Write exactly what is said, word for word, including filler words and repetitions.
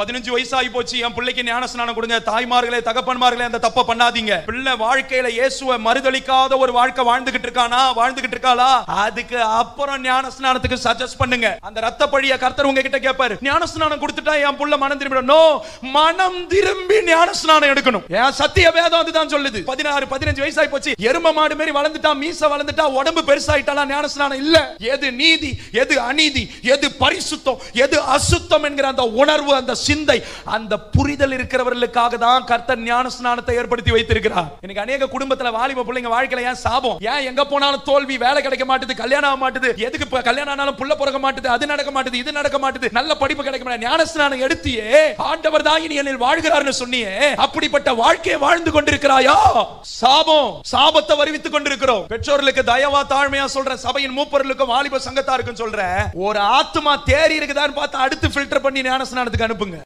பதினஞ்சு வயசு ஆகி போச்சு, என் பிள்ளைக்கு ஞானஸ்நானம் கொடுங்க. தாய்மார்களே, தகப்பன்மார்களே, அந்த தப்ப பண்ணாதீங்க. பிள்ளை வாழ்க்கையில இயேசுவை மறுதலிக்காத ஒரு வாழ்க்கை வாழ்ந்துகிட்டு இருக்கானா, வாழ்ந்துகிட்டு இருக்காளா, அதுக்கு அப்புறம் ஞானஸ்நானத்துக்கு சஜஸ்ட் பண்ணுங்க. அந்த ரத்த பழிய கர்த்தர் உங்ககிட்ட கேட்பாரு, ஞானஸ்நானம் கொடுத்துட்டா என் புள்ள மனம் திரும்பிடும். நோ, மனம் திரும்பி ஞானஸ்நானம் எடுக்கணும். ஏன் சத்திய வேதம் அதுதான் சொல்லுது. பதினாறு பதினஞ்சு வயசு ஆகி போச்சு, எரும மாடு மாதிரி வளர்ந்துட்டா, மீச வளர்ந்துட்டா, உடம்பு பெருசாயிட்டாலா ஞானஸ்நானம் இல்ல. எது நீதி, எது அநீதி, எது பரிசுத்தம், எது அசுத்தம் என்கிற அந்த உணர்வு, அந்த சிந்தை, அந்த புரிதல் இருக்கிறவர்களுக்காக தான் கர்த்தர் ஞானஸ்நானத்தை ஏற்படுத்தி வைத்திருக்கிறார். இன்னைக்கு அநேக குடும்பத்துல வாலிப பிள்ளைங்க வாழ்க்கையில ஏன் சாபம், ஏன் எங்க போனாலும் தோல்வி, வேலை கிடைக்க மாட்டுது, கல்யாணம் ஆக மாட்டுது, எதுக்கு கல்யாணம் ஆனாலும் புள்ள பிறக்க மாட்டுது, அது நடக்க மாட்டுது, இது நடக்க மாட்டுது, நல்ல படிப்பு கிடைக்க மாட்டேங்குது. ஞானஸ்நானம் எடுத்தியே, ஆண்டவர் தான் இனி என்னில் வாழ்கிறார்னு சொன்னியே, அப்படிப்பட்ட வாழ்க்கையை வாழ்ந்து கொண்டிருக்கிறாயா? சாபம், சாபத்தை வருவித்துக் கொண்டிருக்கிறோம். பெற்றோர்களுக்கு தயவா தாழ்மையா சொல்றேன், சபையின் மூப்பர்களுக்கும் வாலிப சங்கத்தாருக்கும் சொல்றேன், ஒரு ஆத்துமா தேறி இருக்குதான்னு பார்த்து அடுத்து ஃபில்டர் பண்ணி ஞானஸ்நானத்துக்கு அனுப்புங்க.